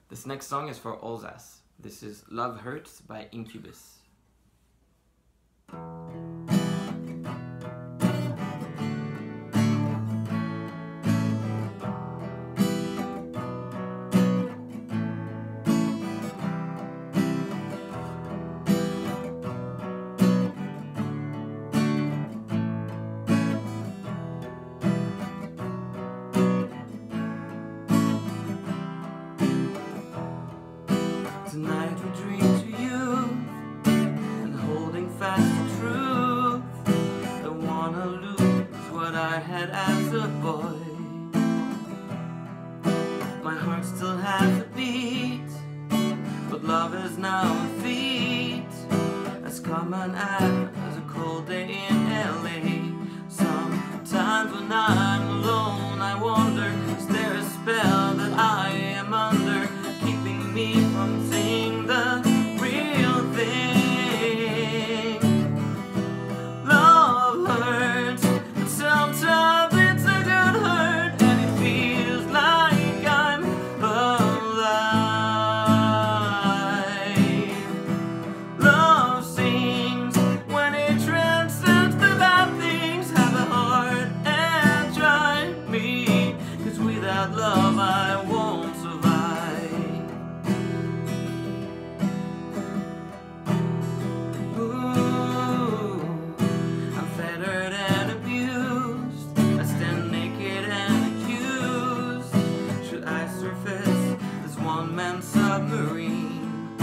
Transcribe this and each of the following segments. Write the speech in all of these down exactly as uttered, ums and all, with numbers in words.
This next song is for Alsace. This is Love Hurts by Incubus. Tonight we dream to you, and holding fast to truth. Don't wanna lose what I had as a boy. My heart still has a beat, but love is now a feat, as common as a cold day in L A. Sometimes when I'm alone I wonder, is there a spell that I am under, keeping me from seeing the real thing? Love hurts, but sometimes it's a good hurt, and it feels like I'm alive. Love sings when it transcends the bad things. Have a heart and try me, 'cause without love I won't survive. Submarine.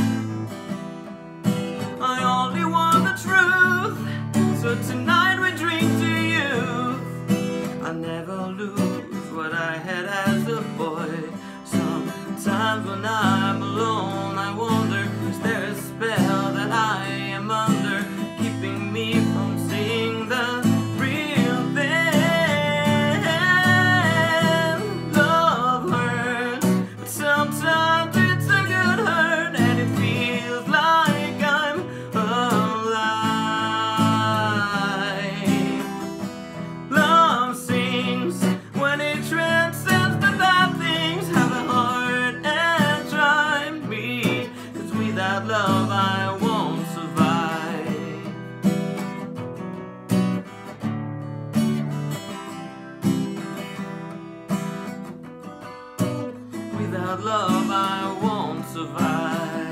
I only want the truth, so tonight we drink to you. I never lose what I had as a boy. Sometimes when I'm alone I wonder, is there a spell that I am under, keeping me from seeing the real thing? Love hurts, but sometimes love I won't survive. Without love I won't survive.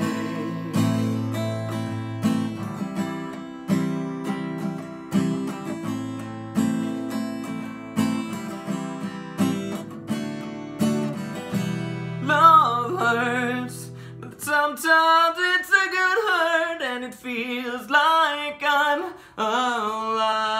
Love hurts, but sometimes it's a good hurt, and it feels like I'm alive.